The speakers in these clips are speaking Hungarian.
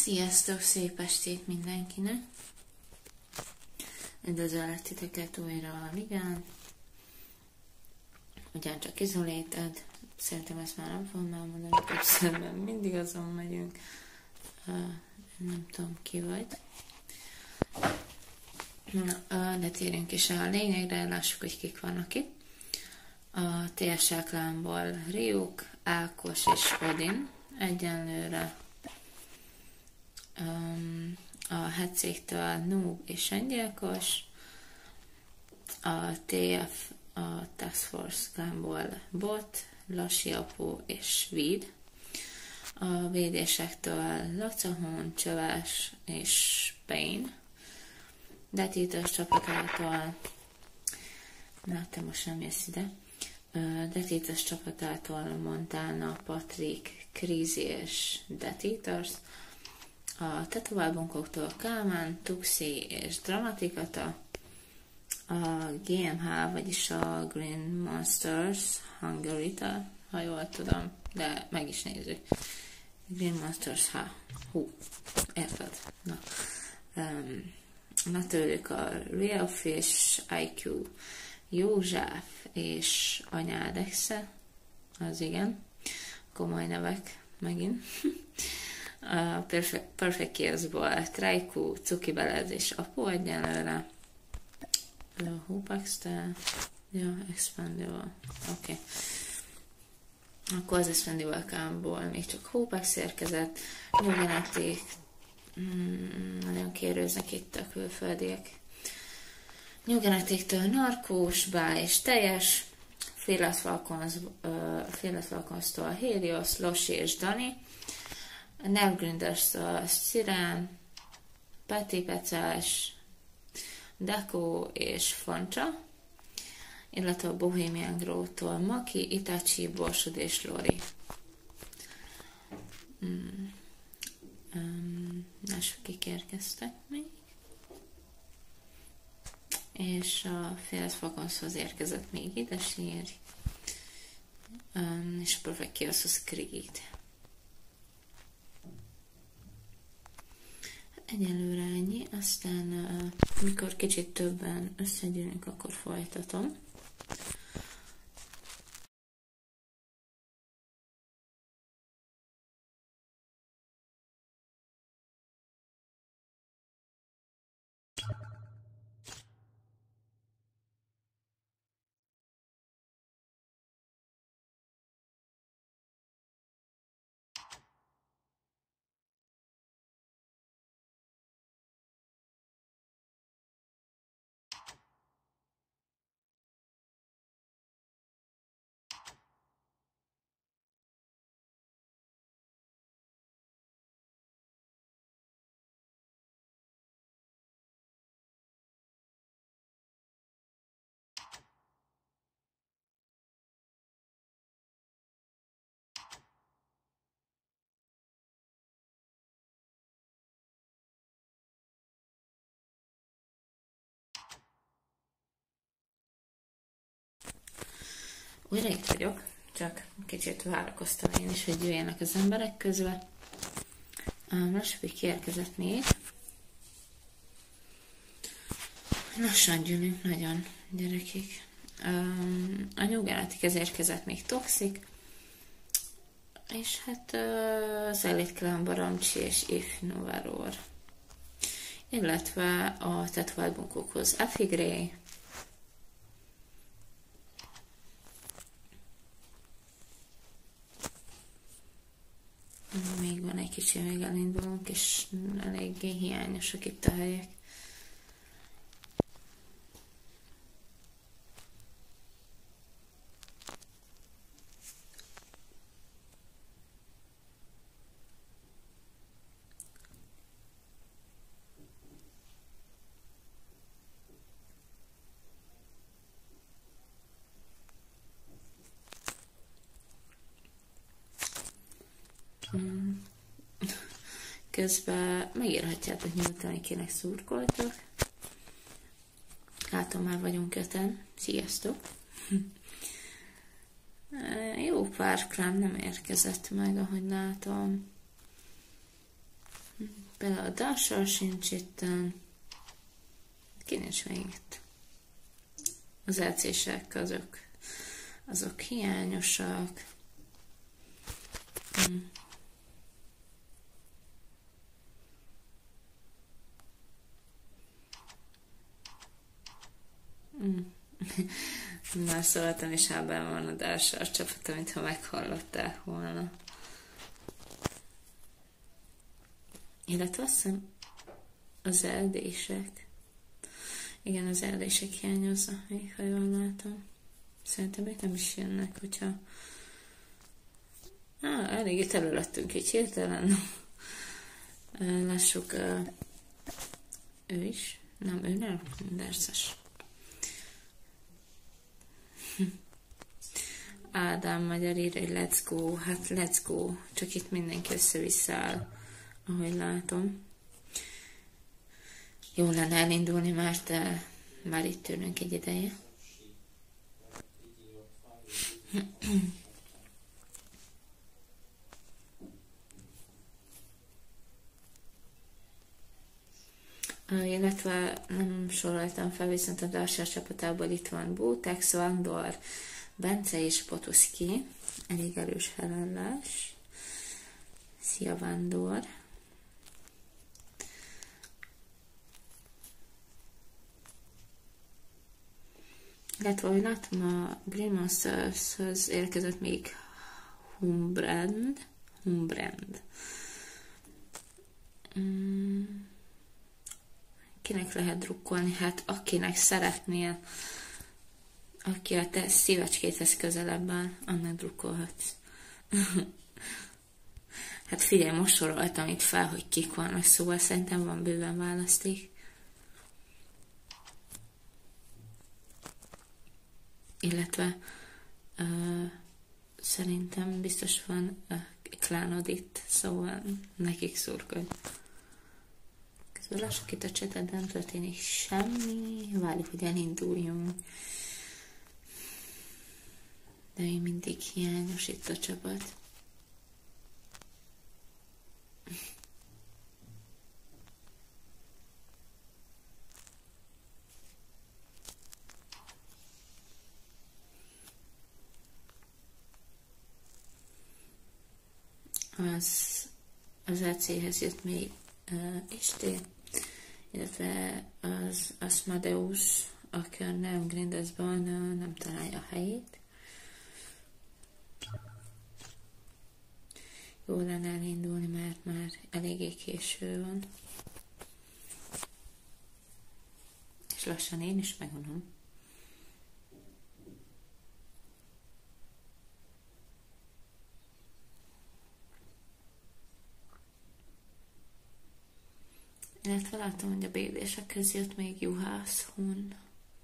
Sziasztok, szép estét mindenkinek! Üdvözöllek titeket újra a ligán. Ugyancsak Isolated. Szerintem ezt már nem fogom elmondani többször, mert mindig azon megyünk. Nem tudom, ki vagy. De térjünk is a lényegre, lássuk, hogy kik vannak itt. A TSL klánból Ryuk, Ákos és Odin egyenlőre. A Hetszéktől Noob és Öngyilkos, a TF, a Task Force klánból Bot, Lasi Apu és Vid, a védésektől Lacahón, Csöves és Pain, Detítős csapatától, na te most nem jössz ide, Detítős csapatától Montana, Patrick, Krizi és Detítős, a tetoválbunkoktól Kálmán, Tuxi és Dramatikata, a GMH, vagyis a Green Monsters Hungary-ta, ha jól tudom, de meg is nézzük. Green Monsters, érted? Na tőlük a Real Fish, IQ, József és Anyádexe, az igen, komoly nevek megint. A Perfect Chaos-ból Traiku, Cuki Belez és Apu egyenlőre. Hopaxtel. Ja, Expandible. Oké. Akkor az Expandible Camp-ból még csak Hopax érkezett. New Genetic. Nagyon kérőznek itt a külföldiek. New Genetic-től Narkós, Bá és Teljes. Fearless Falcons-tól Helios, Losi és Dani. A Nevgrinders-től Szirán, Peti Pecás, Deco és Fancsa, illetve a Bohemian Grove-tól Maki, Itachi, Borsod és Lori. Lássuk, kik érkeztek még. És a Fearless Falconshoz érkezett még ide sír, és a Perfect Chaoshoz Creed. Egyelőre ennyi, aztán mikor kicsit többen összegyűlünk, akkor folytatom. Újra itt vagyok, csak kicsit várakoztam én is, hogy jöjjenek az emberek közben. Most, hogy kiérkezett még. Lassan gyűlünk nagyon, gyerekek. A New Genetic érkezett még Toxic, és hát az Elite Clan Baramcsi és If Novaror. Illetve a tetoválbunkokhoz Efigray, még van egy kicsi, még elindulunk, és eléggé hiányosak itt a helyek. Közben megírhatjátok nyugodtan, hogy kinek szurkoltok. Látom, már vagyunk 5-en. Sziasztok! Jó pár klán nem érkezett meg, ahogy látom. Például a Darsal sincs itten. Ki nincs még itt? Az LC-sek azok hiányosak. Már szóltam is, hában van a Darsal csapata, mintha meghallották volna. Illetve azt hiszem az eldések. Igen, az eldések hiányoznak még, ha jól látom. Szerintem még nem is jönnek, hogyha... eléggé területtünk így hirtelen. Lássuk, ő is. Nem, ő nem. Derszes. Ádám magyar írja, hogy let's go. Hát let's go. Csak itt mindenki össze-vissza, ahogy látom. Jó lenne elindulni már, de már itt tűnünk egy ideje. Illetve nem soroltam fel, viszont a Darsal csapatából itt van Bótex, Vandor, Bence és Potoszki. Elég erős felállás. Szia, Vandor! Illetve, ahogy látom, a Green Monsters-höz érkezett még Humbrand. Kinek lehet drukkolni? Hát akinek szeretnél, aki a te szívecskéthez közelebb áll, annak drukkolhatsz. Hát figyelj, most soroltam itt fel, hogy kik vannak, szóval szerintem van bőven választék. Illetve szerintem biztos van klánod itt, szóval nekik szurkolj. Közben lássuk itt a csetet, nem történik semmi, várjuk, hogy elinduljunk. De még mindig hiányos itt a csapat. Az AC-hez jött még Isté, illetve az Asmodeus, aki a Neon Grindesban nem találja a helyét. Jó lenne elindulni, mert már eléggé késő van. És lassan én is megunom. Illetve látom, hogy a BD-sek közé jött még Juhász, Hun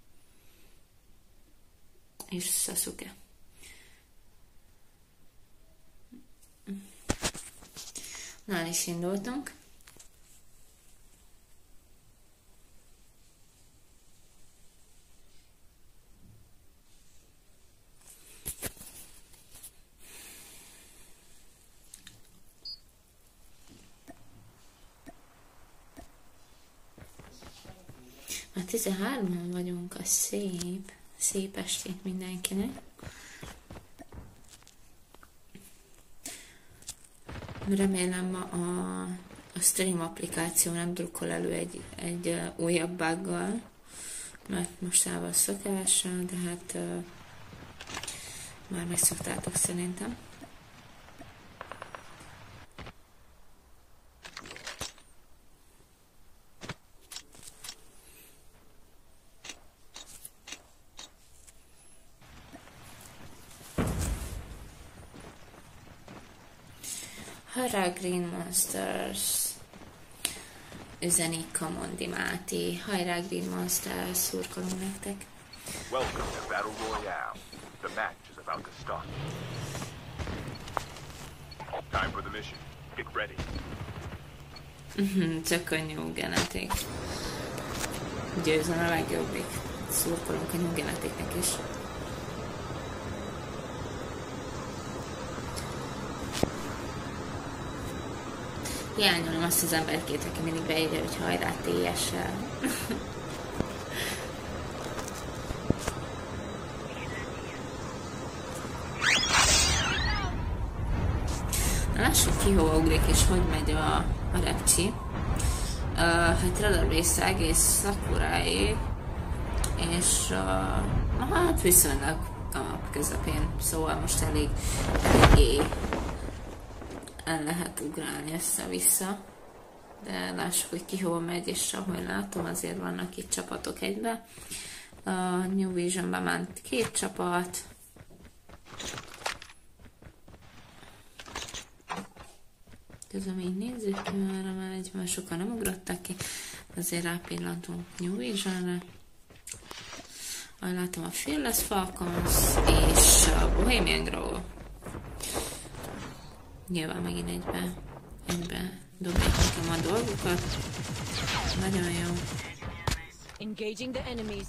és Sasuke. Na, el is indultunk. Már 13-an vagyunk, a szép estét mindenkinek. Remélem a stream applikáció nem drukkol elő egy újabb buggal, mert most áll a szokásra, de hát már megszoktátok szerintem. Hurrá Green Monsters! Üzeni Kamondi Máté. Hajrá Green Monsters! Szurkolunk nektek! Welcome to Battle Royale. The match is about to start. Time for the mission. Get ready. Csak könnyű genetik. Győzön a legjobbik. Szurkolunk a New Genetiknek is. Hiányolom azt az emberkét, aki mindig beírja, hogy hajrá TS-sel. Lássuk ki, hova ugrik és hogy megy a repcsi. Hát Radarbase egész Sakurai, és hát viszonylag a közepén, szóval most eléggé el lehet ugrálni össze-vissza, de lássuk, hogy ki hova megy, és ahogy látom, azért vannak itt csapatok egybe. A New Visionben ment 2 csapat, közben így nézzük, ki merre megy, mert sokan nem ugrottak ki, azért rápillantunk New Visionre. Ahogy látom, a Fearless Falcons és a Bohemian Grove. Nyilván megint egybe dobják nekem a dolgokat. Nagyon jó. Engaging the enemies.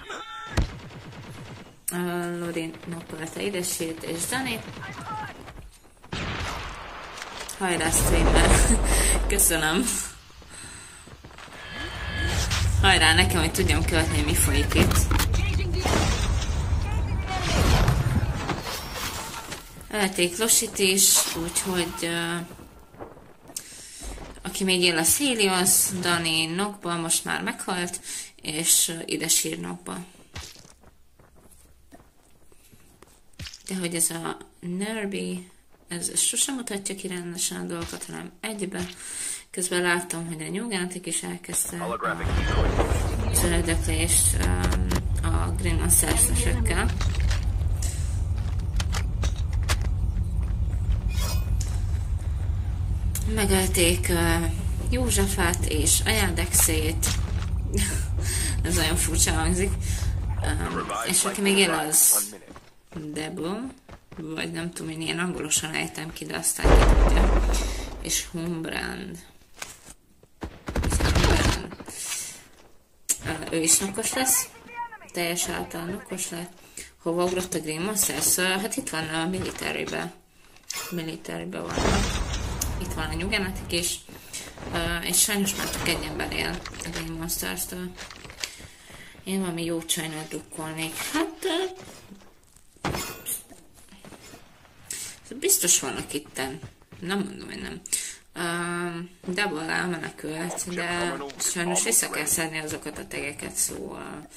Lori nokkolta idesét és Dani. Hajrá streamer. Köszönöm. Hajrá nekem, hogy tudjam követni, mi folyik itt. Ölték Losit is, úgyhogy aki még él a Helios, Dani nokba, most már meghalt, és ide sír nokba. De hogy ez a Nerby, ez sosem mutatja ki rendesen a dolgokat, hanem egybe. Közben láttam, hogy a Nyugátik is elkezdte az öldöklést a Green Monsters-esekkel. Megölték Józsefát és Ajádexét. Ez nagyon furcsa hangzik. És aki még él az Debo, vagy nem tudom, én ilyen angolosan ejtem ki, de aztán ki tudja. És Humbrand. Ő is nokos lesz. Teljes által nokos lett. Hova ugrott a Green Monsters? Hát itt van a Military-be. Military-be vannak. Itt van a Nyugánatik is, és sajnos már csak egy ember él a Green Monsters-től. Én valami jó csajnal drukkolnék. Hát... biztos vannak itten. Nem mondom, hogy nem. Double elmenekült, de sajnos vissza kell szedni azokat a tegeket, szóval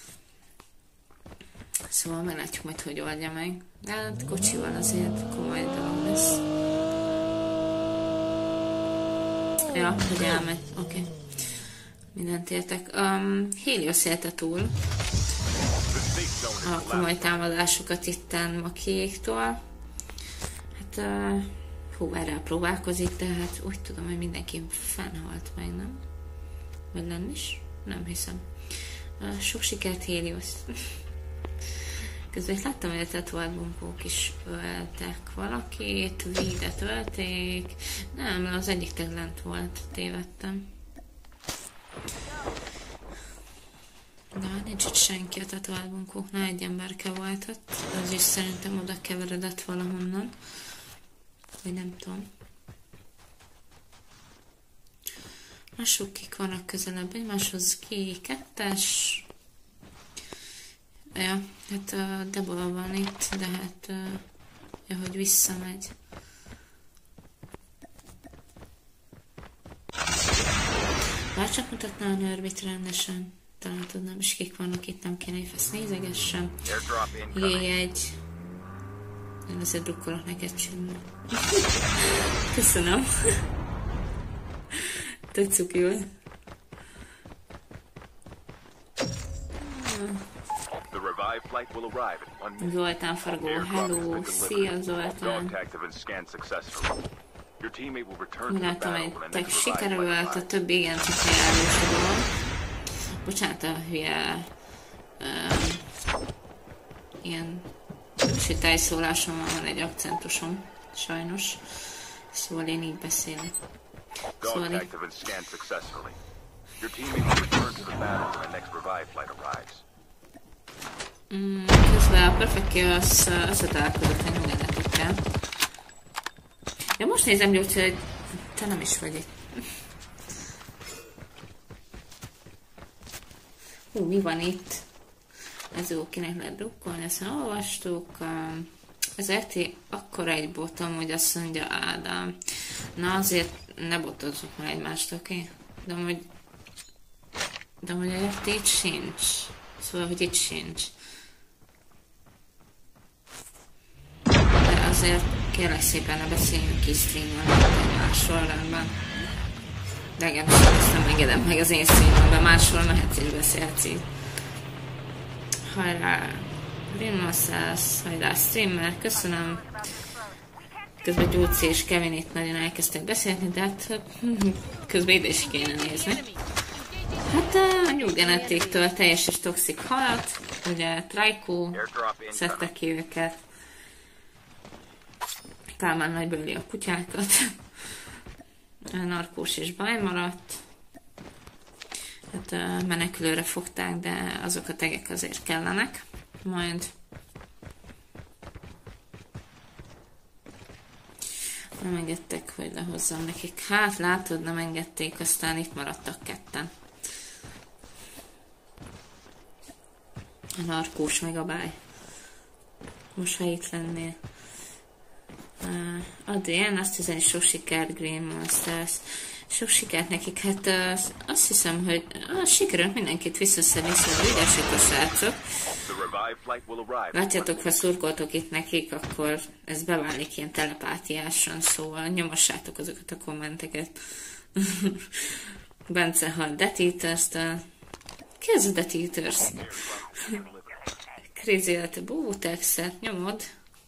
meglátjuk majd, hogy oldja meg. De hát kocsival azért komoly dolog lesz. Ja, hogy elmegy. Oké. Okay. Mindent értek. Helios élte túl a komoly támadásokat itten Makiéktól. Hát, erre próbálkozik, de hát úgy tudom, hogy mindenki fennhalt meg, nem? Vagy nem is? Nem hiszem. Sok sikert, Helios! Közben láttam, hogy a Tetuard bunkók is öltek valakit, Videt ölték. Nem, az egyik tag lent volt, tévedtem. De nincs itt senki a Tetuard bunkóknál, egy emberke volt ott. Az is szerintem oda keveredett valahonnan. Vagy nem tudom. Mások kik vannak közelebb egymáshoz, G2-es. Ja, hát a Debola van itt, de hát hogy visszamegy. Bárcsak mutatná a Nerbit rendesen. Talán tudnám is, kik vannak itt, nem kéne, hogy ezt nézegessem. J1. Én azért drukkolok neked csinálni. Köszönöm. Tök cuki vagy. Zoltán Fargó, hello, szia Zoltán. Úgy látom, hogy te sikerült, a többi igen csak elárulkodom. Bocsánat, a hülye ilyen kicsi tájszólásom van egy akcentusom, sajnos. Szóval én így beszélek. Szóval közben a Perfect Chaos összetalálkozott a Nyugánatikkel. Ja, most nézem, hogy Te nem is vagy itt. Mi van itt? Ez jó, kinek lehet drukkolni, ezt olvastuk. Az RT akkora egy botom, hogy azt mondja Ádám. Na azért ne botozzuk már egymást, oké? De hogy a RT itt sincs. Szóval, hogy itt sincs. De azért kérlek szépen ne beszéljünk ki streamon másról rendben. De legalábbis ezt nem engedem meg az én streamemben, másról mehetsz és beszélhetsz így. Hajrá! Greenmasszász, hajrá streamer, köszönöm. Közben Gyóci és Kevin itt nagyon elkezdtek beszélni, de hát közben ide is kéne nézni. Hát a New Genetic-től teljes és toxik halat, ugye Trajkó szedte ki őket. Kálmán nagybőli a kutyákat. Narkós és baj maradt. Hát menekülőre fogták, de azok a tegek azért kellenek. Majd nem engedtek, hogy lehozzam nekik. Hát látod, nem engedték, aztán itt maradtak ketten. A narkós meg a báj. Most ha itt lennél. Adrián azt hiszem, sok sikert Green Monsters. Sok sikert nekik, hát azt hiszem, hogy sikerült mindenkit visszaszedni, szóval ügyesek a srácok. Látjátok, ha szurkoltok itt nekik, akkor ez beválik ilyen telepátiásan, szóval nyomossátok azokat a kommenteket. Bence hall Death Eaters-től. Ki az a Death Eaters? Crazy élet, Bútexet nyomod.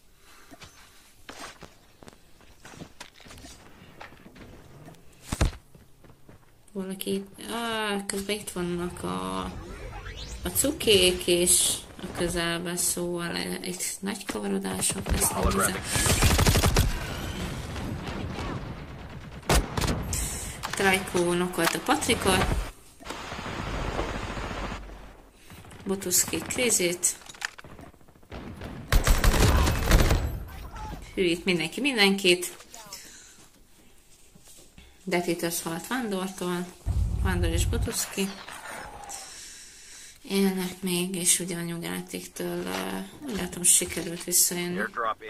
Valaki, közben itt vannak a cukék és a közelben, szóval itt nagy kavarodások lesznek. Trajkó nokolt a Patrikot. Botuszki Crazy-t. Hűít mindenkit. Death Eaters halt Vándortól. Vándor és Botuszki. Élnek még, és ugye a New Genetic-től úgy látom, sikerült visszajönni.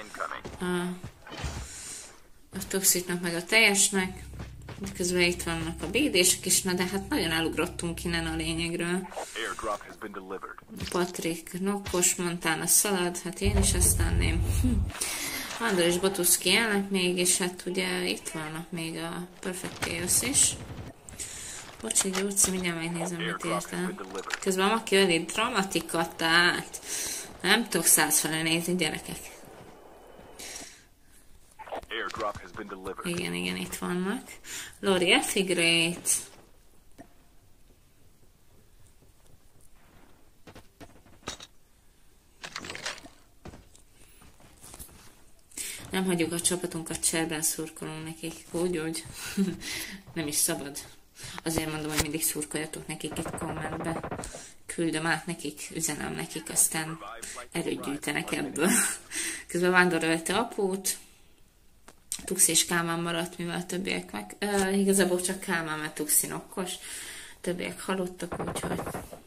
A Toxicnak meg a teljesnek. De közben itt vannak a BD-sek is, na de hát nagyon elugrottunk innen a lényegről. Patrik nokkos, Montana szalad, hát én is ezt tenném. Vándor és Botuszki élnek még, és hát ugye itt vannak még a Perfect Chaos is. Bocsi, Gyurci, mindjárt megnézem, mit értem. Közben aki öli dramatikatát. Nem tudok 100 fele nézni, gyerekek. Igen, itt vannak. Lori Effigrate. Nem hagyjuk a csapatunkat cserben, szurkolunk nekik. Úgy. Nem is szabad. Azért mondom, hogy mindig szurkoljatok nekik itt kommentbe. Küldöm át nekik, üzenem nekik, aztán erőt gyűjtenek ebből. Közben Vándor ölte apót. Tuxi és Kálmán maradt, mivel a többiek meg... igazából csak Kálmán, mert Tuxi nokkos. Többiek halottak, úgyhogy...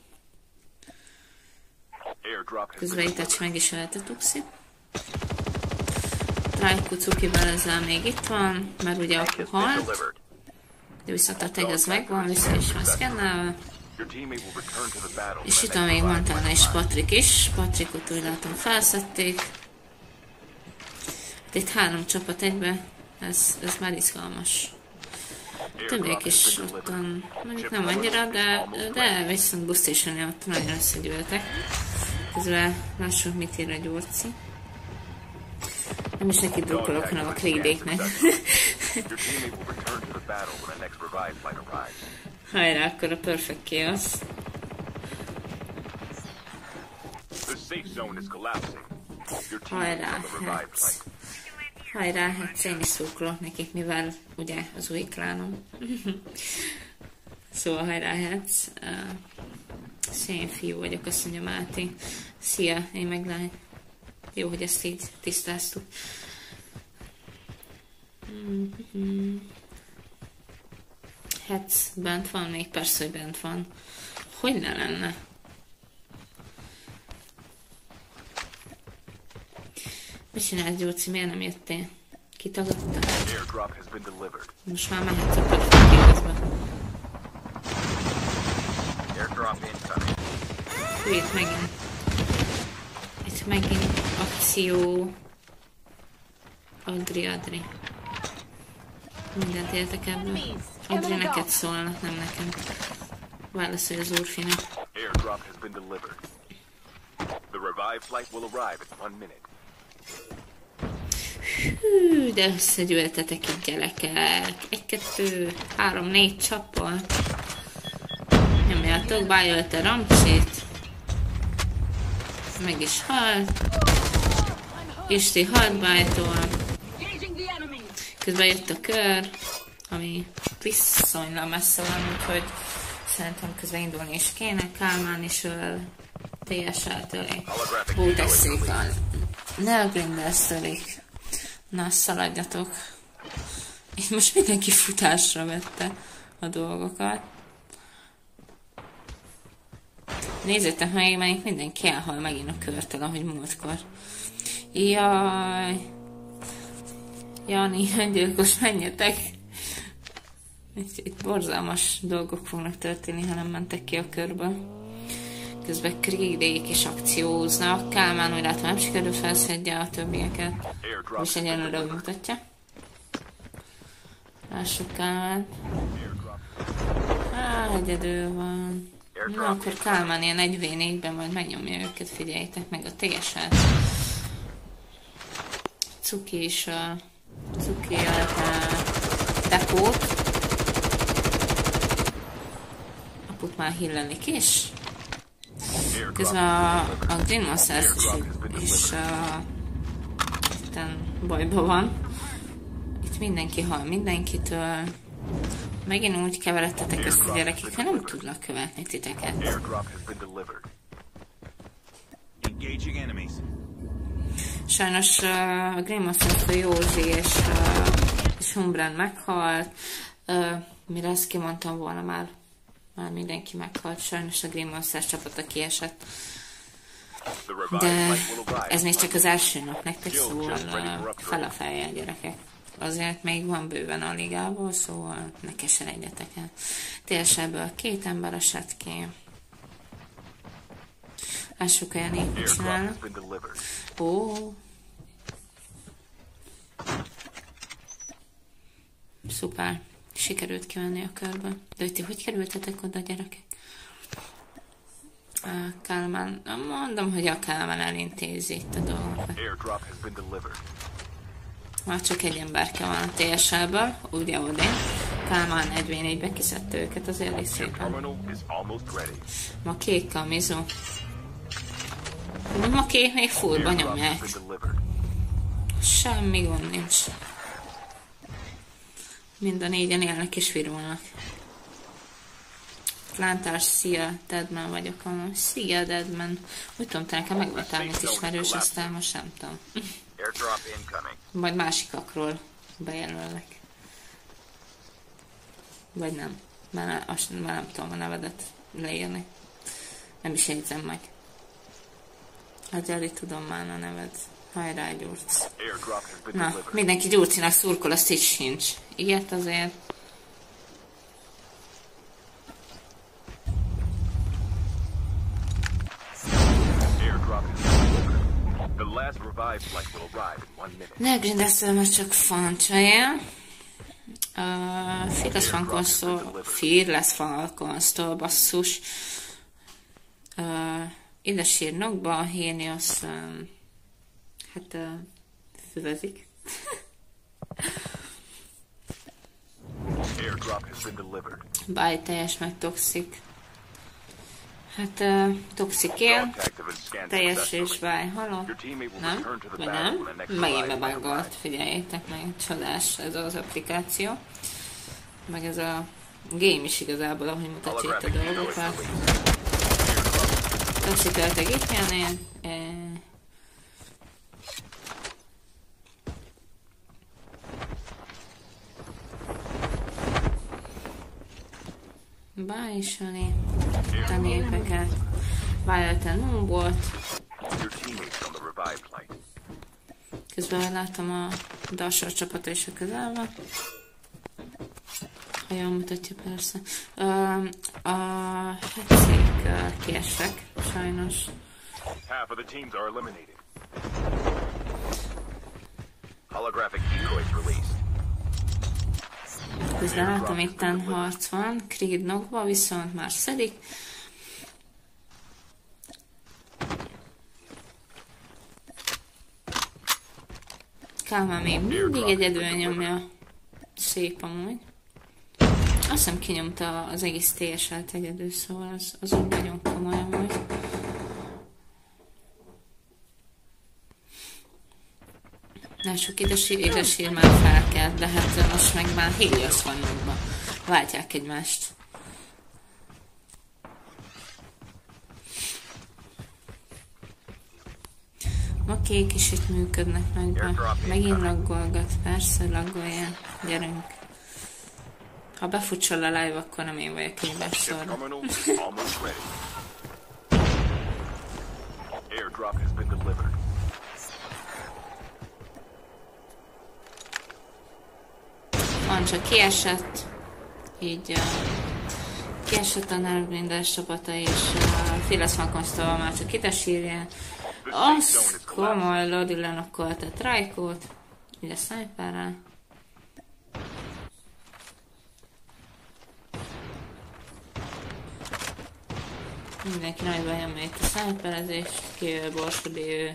Közben Itachi meg is ölte Tuxi. Trajkó Cukivel ezzel még itt van, mert ugye apu halt. De viszont a tag az megvan, vissza is van szkennelve. És itt van még Montana és Patrik is. Patrikot úgy látom felszedték. Itt 3 csapat egybe, ez már izgalmas. Többiek is ottan, mondjuk nem annyira, de viszont Bustation-nél ott nagyon összegyűltek. Közben lássuk, mit ír a Gyurci. Nem is neki drukkolok, hanem a Klédéknek. Hajrá, akkor a Perfect Chaos. Hajrá, hát. Hajrá, hát én is szurkolok nekik, mivel ugye az új klánom. Szóval hajrá, hát. Szén fiú vagyok, azt mondja Máté. Szia, én meg lány. Jó, hogy ezt így tisztáztuk. Hetz bent van, még persze, hogy bent van. Hogy ne lenne? Mit csinálsz, Gyurci? Miért nem jöttél? Kitagadta? Airdrop has been delivered. Most már mehetsz a perfektívezbe. Airdrop incoming. Itt megint. Itt megint akció. Adri. Mindent értek ebből. Adri, neked szólnak, nem nekem. Válaszolj az úrfinak. Airdrop has been delivered. The revived flight will arrive in 1 minute. Hű, de összegyűltetek itt, gyerekek. 1, 2, 3, 4 csapat. Nyomjátok, bájölt a Ramcsit. Meg is halt. Isti halt bájtól. Közben jött a kör, ami viszonylag messze van, úgyhogy szerintem közben indulni is kéne. Kálmán is TSL-től. Ó, de szép van. Neogrindelsztölik. Na, szaladjatok. Itt most mindenki futásra vette a dolgokat. Nézzétek meg, mert mindenki elhal megint a körtől, ahogy múltkor. Jaj. Jani, öngyilkos, menjetek. Itt borzalmas dolgok fognak történni, ha nem mentek ki a körből. Közben Kriegdék is akcióznak. Kálmán úgy látom, nem sikerül felszedje a többieket. És egyenlőre úgy mutatja. Lássuk Kálmán. Egyedül van. Na, akkor Kálmán ilyen 1v4-ben majd megnyomja őket, figyeljétek meg a TS-et. Cuki is a... Cuki a depót. Aput már hillenik is. Közben a Green Monsters is bajban van. Itt mindenki hal mindenkitől. Megint úgy keveredtetek össze, gyerekek, hogy nem tudnak követni titeket. Sajnos a Green Monsters-től Józsi és Humbrand meghalt. Mire ezt kimondtam volna, már mindenki meghalt. Sajnos a Green Monsters csapata kiesett. De ez még csak az első nap nektek, szóval fel a feljel, gyerekek. Azért még van bőven a ligából, szóval ne keseredjetek el. TSL-ből 2 ember esett ki. Lássuk, olyan mit csinálnak. Ó. Szuper. Sikerült kivenni a körből. De hogy kerültetek oda, gyerekek? Kálmán, mondom, hogy a Kálmán elintézi itt a dolgokat. Már csak egy emberke van a TSL-ből, ugye Odin. Kálmán 1v4-be kiszedte őket, azért elég szépen. Ma kék kamizu. Ma kék még fullba nyomják. Semmi gond nincs. Mind a 4-en élnek és virulnak. Lántás, szia, Deadman vagyok. Szia, Deadman. Úgy tudom, te nekem meg voltál, mint ismerős, aztán most nem tudom. Majd másikakról bejelöllek. Vagy nem. Már nem tudom a nevedet leírni. Nem is jegyzem meg. Hát elég tudom már a neved. Hajrá, Gyurc. Na, mindenki Gyurcinak szurkol, azt így sincs. Ilyet azért. Negrindesztől már csak fancsaja. Fearless Falconstól, basszus. Ide sírnokba, a Hénios hát füvezik. Báj teljes meg toxik. Hát toxik él, teljes és báj halott. Nem? Vagy nem? Megint bebuggolt, figyeljétek meg, csodás ez az applikáció. Meg ez a game is igazából, ahogy mutatja itt a dolgokat. Toxik öltek itt jönnél. bájsani a népeket. Violet Moonbolt. Your teammates on the revived flight. Közben látom a Dasher csapata is a közelben. Ha jól mutatja persze. A hetszék kiestek, sajnos. Half of the teams are eliminated. Holographic decoys released. Közben látom, itten harc van. Creed Nogba viszont már szedik. Kálmán még mindig egyedül nyomja. Szép amúgy. Azt hiszem kinyomta az egész TSL-t egyedül, szóval az úgy nagyon komoly amúgy. Lássuk, ide sír már felkelt, de hát most meg már Helios van magban. Váltják egymást. A kék is itt működnek nagyban. Megint laggolgat, persze laggolja. Gyerünk. Ha befutsol a live, akkor nem én vagyok hibás sorra. Terminal almost ready. Airdrop has been delivered. Van csak kiesett. Így kiesett a Nervblinders csapata, és Phyllis Falconstól már csak ide sírja. Az komoly Lodi lenokkolta Trajkót. Ugye sniperrel. Mindenki nagyban nyomja itt a sniperezést, kivéve Borsodi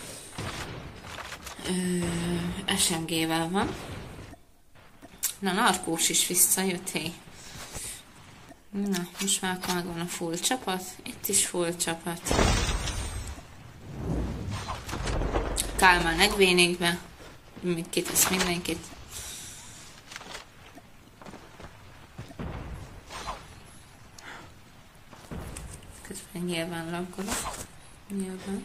SMG-vel van. Na, Narkós is visszajött, hé. Na, most már akkor megvan a full csapat. Itt is full csapat. Kálmán egy vénégbe. Kitesz mindenkit. Közben nyilván laggolok. Nyilván.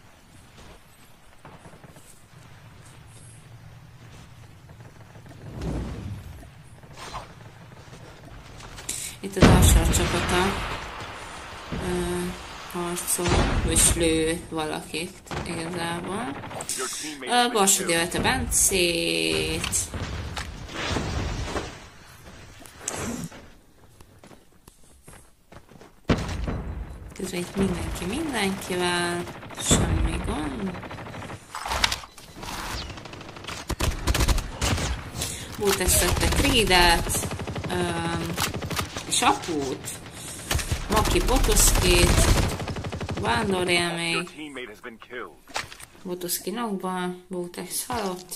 Itt az Asher csapata harcol, és lő valakit igazából. Borsodi ölte Bencét. Közben itt mindenki mindenkivel. Semmi gond. Bútesztette Creedet. És apút. Maki Potoszkit. Vándorélmény. Potoszki Nogba. Bútex halott.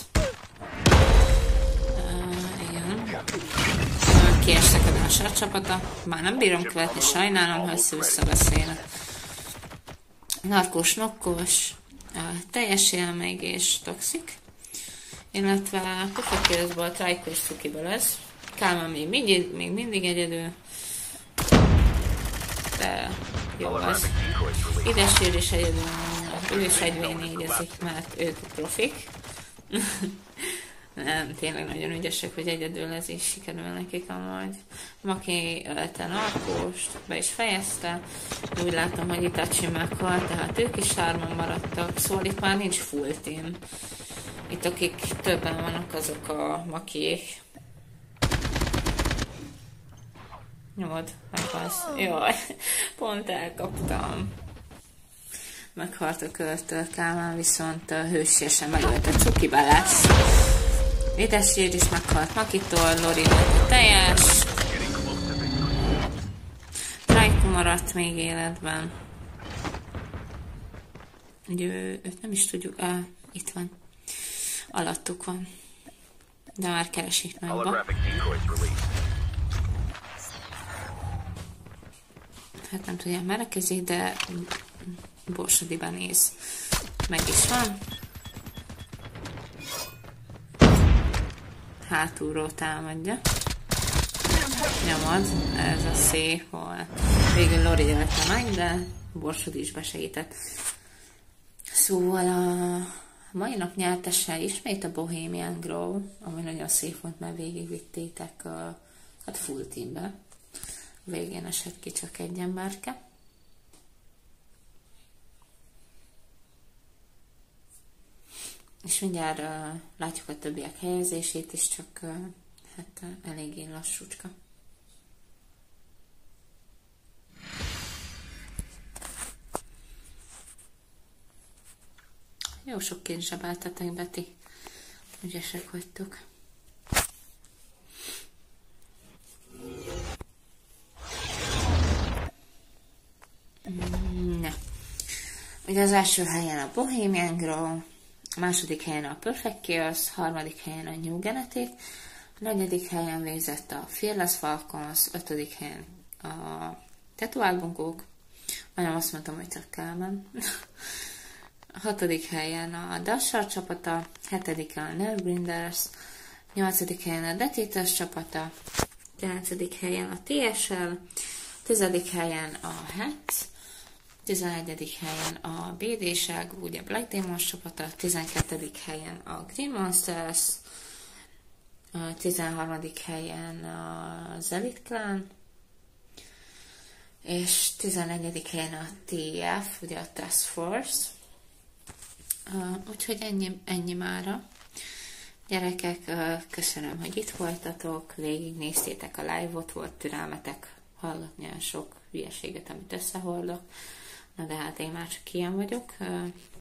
Igen. Kiestek a Dasher csapata. Már nem bírom követni, sajnálom, ha össze-vissza beszélnek. Narkós, nokkos, teljes élmény és toxik. Illetve Pufakérezből Trajko és Cukiba lesz. Kálmán még mindig egyedül. De jó az. Idesír is egyedül, ő is egy V4-ezik, mert ők a profik. Nem, tényleg nagyon ügyesek, hogy egyedül ez is sikerül nekik amúgy. Maki ölte Narkóst, be is fejezte. Úgy látom, hogy Itachi meghalt, tehát ők is hárman maradtak, szóval itt már nincs full team. Itt akik többen vannak, azok a Makiék. Nyomod, meghalsz. Jaj, pont elkaptam. Meghalt a körtől Kálmán, viszont hősiesen megölte Cukiba lesz. Édesír is meghalt Makitól, Lori volt a teljes. Trajko maradt még életben. Őt nem is tudjuk, itt van. Alattuk van. De már keresik nagyba. Hát nem tudják merekezni, de Borsodiban néz. Meg is van. Hátulról támadja. Nyomod. Ez a szép volt. Végül Lori jötte meg, de Borsodi is besegített. Szóval a mai nap nyertese ismét a Bohemian Grove, ami nagyon szép volt, mert végigvittétek a full teambe. végén esett ki csak egy emberke. És mindjárt látjuk a többiek helyezését is, csak hát eléggé lassúcska. Jó sokként zsebáltatok, Beti. Ügyesek vagytok. Ne. Ugye az első helyen a Bohemian Grove, a második helyen a Perfect Chaos, harmadik helyen a New Genetic, a negyedik helyen végzett a Fearless Falcons, ötödik helyen a Tattoo Albumok, majdnem azt mondtam, hogy csak Kálmán. A hatodik helyen a Dashar csapata, hetedik a Nergrinders, nyolcadik helyen a Death Eaters csapata, kilencedik helyen a TSL, tizedik helyen a Hats, 11. helyen a BD-ság, ugye Black Demons csapata, 12. helyen a Green Monsters, a 13. helyen az Elite Clan, és 14. helyen a TF, ugye a Task Force. Úgyhogy ennyi mára. Gyerekek, köszönöm, hogy itt voltatok, végignéztétek a live-ot, volt türelmetek hallgatni olyan sok hülyeséget, amit összehordok. Na de hát én már csak ilyen vagyok.